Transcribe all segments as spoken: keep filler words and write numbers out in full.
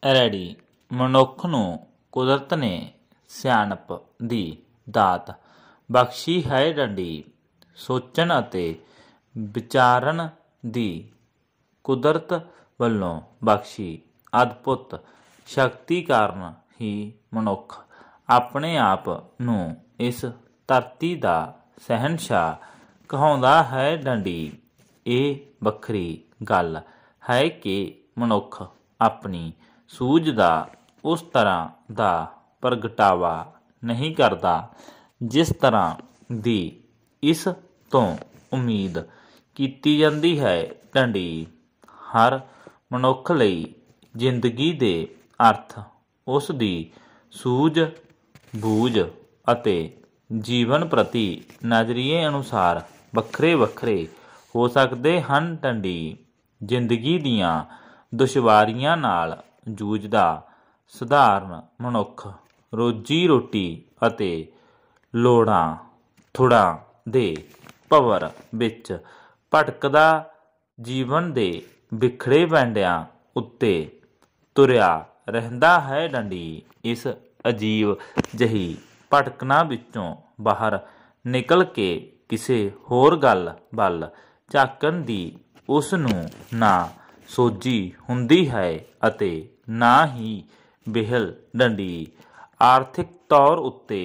Ready ਮਨੁੱਖ ਨੂੰ ਕੁਦਰਤ ਨੇ ਸਿਆਣਪ ਦੀ ਦਾਤ ਬਖਸ਼ੀ ਹੈ। ਡੰਡੀ ਸੋਚਣ ਅਤੇ ਵਿਚਾਰਨ ਦੀ ਕੁਦਰਤ ਵੱਲੋਂ ਬਖਸ਼ੀ ਅਦਭੁਤ ਸ਼ਕਤੀ ਕਾਰਨ ਹੀ ਮਨੁੱਖ ਆਪਣੇ ਆਪ ਨੂੰ ਇਸ ਧਰਤੀ ਦਾ ਸ਼ਹਿਨਸ਼ਾਹ ਕਹਾਉਂਦਾ ਹੈ। ਡੰਡੀ ਇਹ ਵੱਖਰੀ ਗੱਲ ਹੈ ਕਿ ਮਨੁੱਖ ਆਪਣੀ ਸੂਝ ਦਾ ਉਸ ਤਰ੍ਹਾਂ ਦਾ ਪ੍ਰਗਟਾਵਾ ਨਹੀਂ ਕਰਦਾ ਜਿਸ ਤਰ੍ਹਾਂ ਦੀ ਇਸ ਤੋਂ ਉਮੀਦ ਕੀਤੀ ਜਾਂਦੀ ਹੈ। ਡੰਡੀ ਹਰ ਮਨੁੱਖ ਲਈ ਜ਼ਿੰਦਗੀ ਦੇ ਅਰਥ ਉਸ ਦੀ ਸੂਝ ਬੂਝ ਅਤੇ ਜੀਵਨ ਪ੍ਰਤੀ ਨਜ਼ਰੀਏ ਅਨੁਸਾਰ ਵੱਖਰੇ ਵੱਖਰੇ ਹੋ ਸਕਦੇ ਹਨ। ਡੰਡੀ ਜ਼ਿੰਦਗੀ ਦੀਆਂ ਦੁਸ਼ਵਾਰੀਆਂ ਨਾਲ ਜੂਝਦਾ ਸਧਾਰਨ ਮਨੁੱਖ ਰੋਜੀ ਰੋਟੀ ਅਤੇ ਲੋੜਾਂ ਥੁੜਾਂ ਦੇ ਭੰਵਰ ਵਿੱਚ ਭਟਕਦਾ ਜੀਵਨ ਦੇ ਵਿਖੜੇ ਪੈਂਡਿਆਂ ਉੱਤੇ ਤੁਰਿਆ ਰਹਿੰਦਾ ਹੈ। ਡੰਡੀ ਇਸ ਅਜੀਬ ਜਿਹੀ ਭਟਕਣਾ ਵਿੱਚੋਂ ਬਾਹਰ ਨਿਕਲ ਕੇ ਕਿਸੇ ਹੋਰ ਗੱਲ ਵੱਲ ਝਾਕਣ ਦੀ ਉਸ ਨੂੰ ਨਾ ਸੋਝੀ ਹੁੰਦੀ ਹੈ ਅਤੇ ਨਾ ਹੀ ਵਿਹਲ। ਡੰਡੀ ਆਰਥਿਕ ਤੌਰ ਉੱਤੇ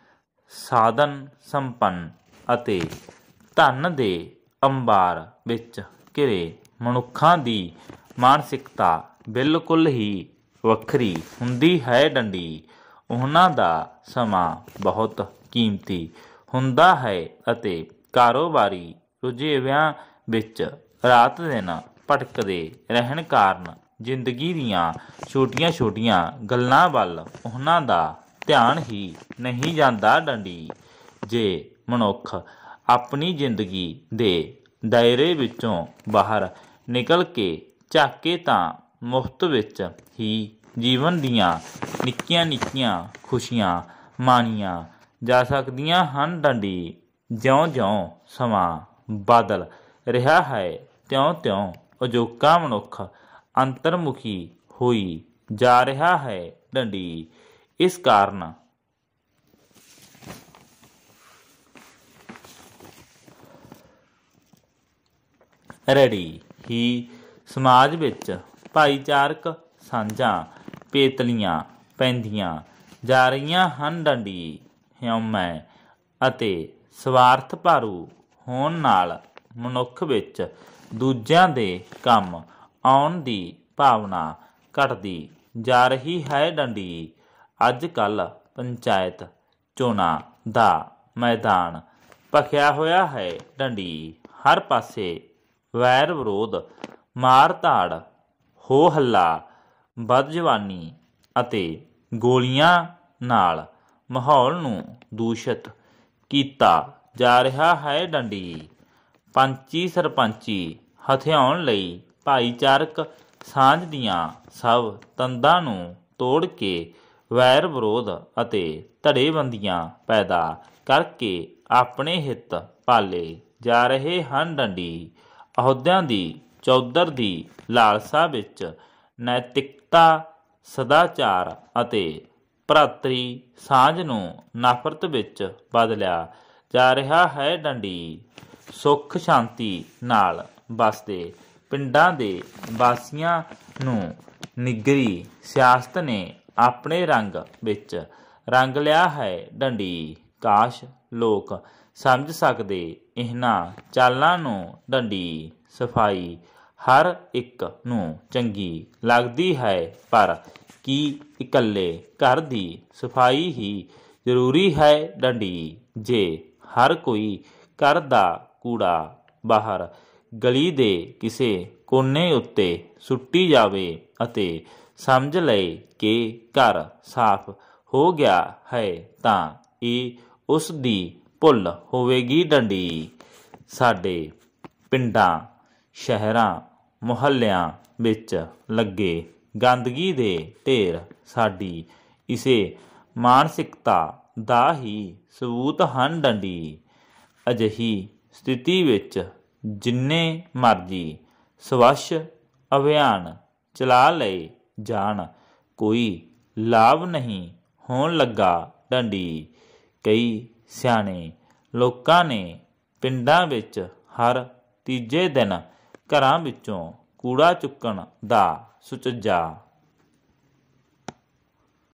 ਸਾਧਨ ਸੰਪੰਨ ਅਤੇ ਧਨ ਦੇ ਅੰਬਾਰ ਵਿੱਚ ਘਿਰੇ ਮਨੁੱਖਾਂ ਦੀ ਮਾਨਸਿਕਤਾ ਬਿਲਕੁਲ ਹੀ ਵੱਖਰੀ ਹੁੰਦੀ ਹੈ। ਡੰਡੀ ਉਹਨਾਂ ਦਾ ਸਮਾਂ ਬਹੁਤ ਕੀਮਤੀ ਹੁੰਦਾ ਹੈ ਅਤੇ ਕਾਰੋਬਾਰੀ ਰੁਝੇਵਿਆਂ ਵਿੱਚ ਰਾਤ ਦਿਨ ਭਟਕਦੇ ਰਹਿਣ ਕਾਰਨ ਜ਼ਿੰਦਗੀ ਦੀਆਂ ਛੋਟੀਆਂ ਛੋਟੀਆਂ ਗੱਲਾਂ ਵੱਲ ਉਹਨਾਂ ਦਾ ਧਿਆਨ ਹੀ ਨਹੀਂ ਜਾਂਦਾ। ਡੰਡੀ ਜੇ ਮਨੁੱਖ ਆਪਣੀ ਜ਼ਿੰਦਗੀ ਦੇ ਦਾਇਰੇ ਵਿੱਚੋਂ ਬਾਹਰ ਨਿਕਲ ਕੇ ਝਾਕੇ ਤਾਂ ਮੁਫ਼ਤ ਵਿੱਚ ਹੀ ਜੀਵਨ ਦੀਆਂ ਨਿੱਕੀਆਂ ਨਿੱਕੀਆਂ ਖੁਸ਼ੀਆਂ ਮਾਣੀਆਂ ਜਾ ਸਕਦੀਆਂ ਹਨ। ਡੰਡੀ ਜਿਉਂ ਜਿਉਂ ਸਮਾਂ ਬਦਲ ਰਿਹਾ ਹੈ ਤਿਉਂ ਤਿਉਂ ਅਜੋਕਾ ਮਨੁੱਖ ਅੰਤਰਮੁਖੀ ਹੋਈ ਜਾ ਰਿਹਾ ਹੈ। ਡੰਡੀ ਇਸ ਕਾਰਨ ਰੈਡੀ ਹੀ ਸਮਾਜ ਵਿੱਚ ਭਾਈਚਾਰਕ ਸਾਂਝਾਂ ਪੇਤਲੀਆਂ ਪੈਂਦੀਆਂ ਜਾ ਰਹੀਆਂ ਹਨ। ਡੰਡੀ ਹਿਊਮੈ ਅਤੇ ਸਵਾਰਥ ਭਾਰੂ ਹੋਣ ਨਾਲ ਮਨੁੱਖ ਵਿੱਚ ਦੂਜਿਆਂ ਦੇ ਕੰਮ ਆਉਣ ਦੀ ਭਾਵਨਾ ਘਟਦੀ ਜਾ ਰਹੀ ਹੈ। ਡੰਡੀ ਅੱਜ ਕੱਲ੍ਹ ਪੰਚਾਇਤ ਚੋਣਾਂ ਦਾ ਮੈਦਾਨ ਭਖਿਆ ਹੋਇਆ ਹੈ। ਡੰਡੀ ਹਰ ਪਾਸੇ ਵੈਰ ਵਿਰੋਧ ਮਾਰ ਧਾੜ ਹੋ ਹੱਲਾ ਬਦਜ਼ੁਬਾਨੀ ਅਤੇ ਗੋਲੀਆਂ ਨਾਲ ਮਾਹੌਲ ਨੂੰ ਦੂਸ਼ਿਤ ਕੀਤਾ ਜਾ ਰਿਹਾ ਹੈ। ਡੰਡੀ ਪੰਚੀ ਸਰਪੰਚੀ ਹਥਿਆਉਣ ਲਈ ਭਾਈਚਾਰਕ ਸਾਂਝ ਦੀਆਂ ਸਭ ਤੰਦਾਂ ਨੂੰ ਤੋੜ ਕੇ ਵੈਰ ਵਿਰੋਧ ਅਤੇ ਧੜੇਬੰਦੀਆਂ ਪੈਦਾ ਕਰਕੇ ਆਪਣੇ ਹਿੱਤ ਪਾਲੇ ਜਾ ਰਹੇ ਹਨ। ਡੰਡੀ ਅਹੁਦਿਆਂ ਦੀ ਚੌਧਰ ਦੀ ਲਾਲਸਾ ਵਿੱਚ ਨੈਤਿਕਤਾ ਸਦਾਚਾਰ ਅਤੇ ਭਰਾਤਰੀ ਸਾਂਝ ਨੂੰ ਨਫ਼ਰਤ ਵਿੱਚ ਬਦਲਿਆ ਜਾ ਰਿਹਾ ਹੈ। ਡੰਡੀ ਸੁੱਖ ਸ਼ਾਂਤੀ ਨਾਲ ਵਸਦੇ ਪਿੰਡਾਂ ਦੇ ਵਾਸੀਆਂ ਨੂੰ ਨਿੱਗਰੀ ਸਿਆਸਤ ਨੇ ਆਪਣੇ ਰੰਗ ਵਿੱਚ ਰੰਗ ਲਿਆ ਹੈ। ਡੰਡੀ ਕਾਸ਼ ਲੋਕ ਸਮਝ ਸਕਦੇ ਇਹਨਾਂ ਚਾਲਾਂ ਨੂੰ। ਡੰਡੀ ਸਫਾਈ ਹਰ ਇੱਕ ਨੂੰ ਚੰਗੀ ਲੱਗਦੀ ਹੈ ਪਰ ਕੀ ਇਕੱਲੇ ਘਰ ਦੀ ਸਫਾਈ ਹੀ ਜ਼ਰੂਰੀ ਹੈ। ਡੰਡੀ ਜੇ ਹਰ ਕੋਈ ਘਰ ਦਾ ਕੂੜਾ ਬਾਹਰ ਗਲੀ ਦੇ ਕਿਸੇ ਕੋਨੇ ਉੱਤੇ ਸੁੱਟੀ ਜਾਵੇ ਅਤੇ ਸਮਝ ਲਏ ਕਿ ਘਰ ਸਾਫ਼ ਹੋ ਗਿਆ ਹੈ ਤਾਂ ਇਹ ਉਸ ਦੀ ਭੁੱਲ ਹੋਵੇਗੀ। ਡੰਡੀ ਸਾਡੇ ਪਿੰਡਾਂ ਸ਼ਹਿਰਾਂ ਮੁਹੱਲਿਆਂ ਵਿੱਚ ਲੱਗੇ ਗੰਦਗੀ ਦੇ ਢੇਰ ਸਾਡੀ ਇਸੇ ਮਾਨਸਿਕਤਾ ਦਾ ਹੀ ਸਬੂਤ ਹਨ। ਡੰਡੀ ਅਜਿਹੀ ਸਥਿਤੀ ਵਿੱਚ ਜਿੰਨੇ ਮਰਜ਼ੀ ਸਵੱਛ ਅਭਿਆਨ ਚਲਾ ਲਏ ਜਾਣ ਕੋਈ ਲਾਭ ਨਹੀਂ ਹੋਣ ਲੱਗਾ ਡੰਡੀ। ਕਈ ਸਿਆਣੇ ਲੋਕਾਂ ਨੇ ਪਿੰਡਾਂ ਵਿੱਚ ਹਰ ਤੀਜੇ ਦਿਨ ਘਰਾਂ ਵਿੱਚੋਂ ਕੂੜਾ ਚੁੱਕਣ ਦਾ ਸੁਚੱਜਾ